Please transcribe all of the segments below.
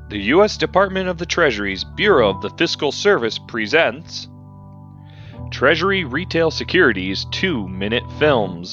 The U.S. Department of the Treasury's Bureau of the Fiscal Service presents Treasury Retail Securities 2-Minute Films.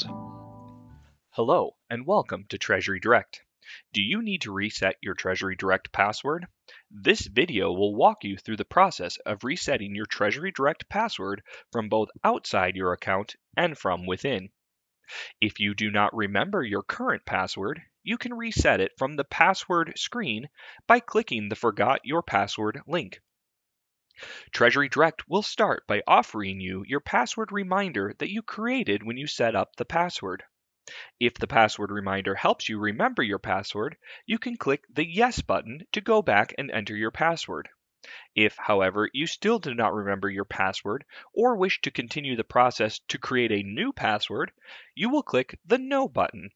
Hello, and welcome to Treasury Direct. Do you need to reset your Treasury Direct password? This video will walk you through the process of resetting your Treasury Direct password from both outside your account and from within. If you do not remember your current password, you can reset it from the password screen by clicking the Forgot Your Password link. Treasury Direct will start by offering you your password reminder that you created when you set up the password. If the password reminder helps you remember your password, you can click the Yes button to go back and enter your password. If, however, you still do not remember your password or wish to continue the process to create a new password, you will click the No button.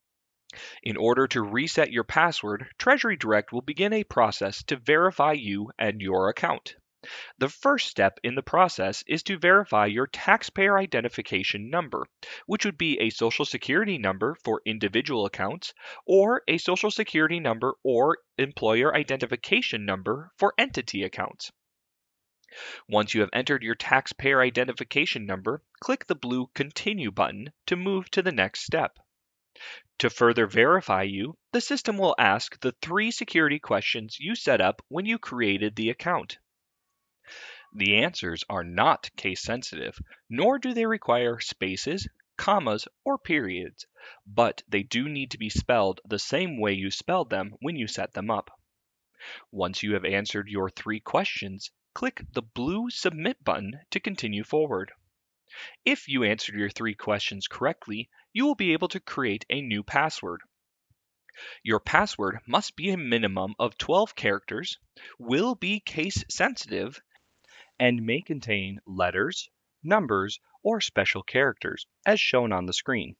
In order to reset your password, Treasury Direct will begin a process to verify you and your account. The first step in the process is to verify your taxpayer identification number, which would be a Social Security number for individual accounts or a Social Security number or employer identification number for entity accounts. Once you have entered your taxpayer identification number, click the blue Continue button to move to the next step. To further verify you, the system will ask the 3 security questions you set up when you created the account. The answers are not case sensitive, nor do they require spaces, commas, or periods, but they do need to be spelled the same way you spelled them when you set them up. Once you have answered your 3 questions, click the blue Submit button to continue forward. If you answered your 3 questions correctly, you will be able to create a new password. Your password must be a minimum of 12 characters, will be case sensitive, and may contain letters, numbers, or special characters, as shown on the screen.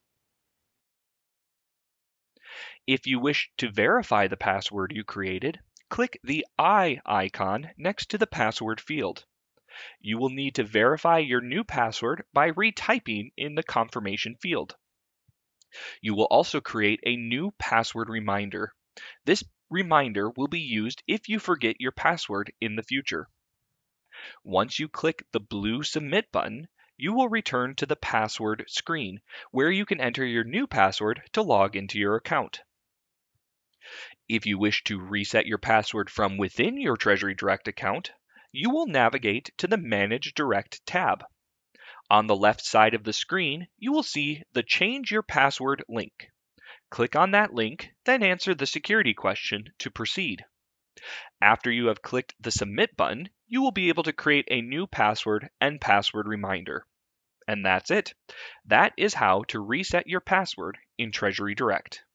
If you wish to verify the password you created, click the I icon next to the password field. You will need to verify your new password by retyping in the confirmation field. You will also create a new password reminder. This reminder will be used if you forget your password in the future. Once you click the blue Submit button, you will return to the password screen, where you can enter your new password to log into your account. If you wish to reset your password from within your Treasury Direct account, you will navigate to the Manage Direct tab. On the left side of the screen, you will see the Change Your Password link. Click on that link, then answer the security question to proceed. After you have clicked the Submit button, you will be able to create a new password and password reminder. And that's it. That is how to reset your password in Treasury Direct.